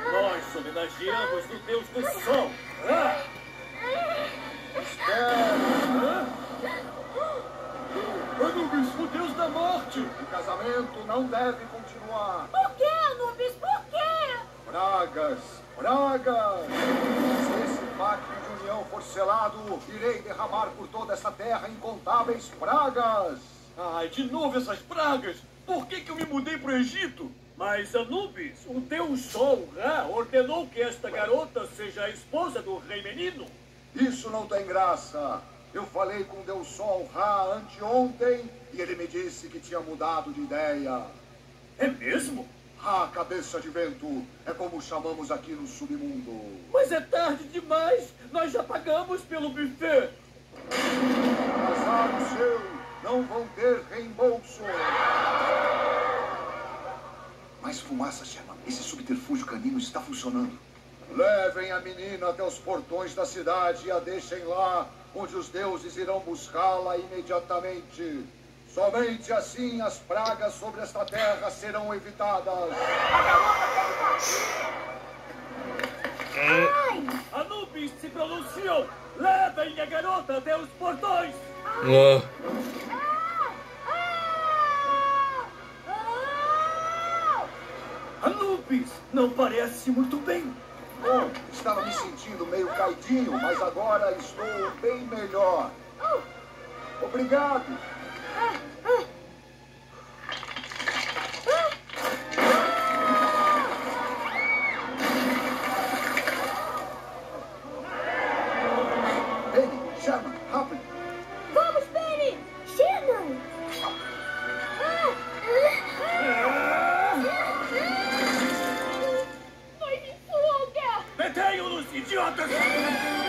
Nós homenageamos o Deus do Sol. Espera! Anubis, o Deus da Morte. O casamento não deve continuar. Por quê, Anubis? Por quê? Pragas! Pragas! Se esse pacto de união for selado, irei derramar por toda essa terra incontáveis pragas! Ai, de novo essas pragas. Por que eu me mudei para o Egito? Mas Anubis, o Deus Sol, Ra, ordenou que esta garota seja a esposa do rei menino. Isso não tem graça. Eu falei com o Deus Sol Ra anteontem e ele me disse que tinha mudado de ideia. É mesmo? Ra, cabeça de vento, é como chamamos aqui no submundo. Mas é tarde demais. Nós já pagamos pelo buffet. Azar o seu, não vão ter reembolso. Mais fumaça, Sherman. Esse subterfúgio canino está funcionando. Levem a menina até os portões da cidade e a deixem lá, onde os deuses irão buscá-la imediatamente. Somente assim as pragas sobre esta terra serão evitadas. Anubis se pronunciou. Levem a garota até os portões. Anubis, não parece muito bem. Bom, estava me sentindo meio caidinho, mas agora estou bem melhor. Obrigado. Penny, Sherman, rápido. Vamos, Penny! Sherman! Vai me fuga! Detenham-nos, idiotas!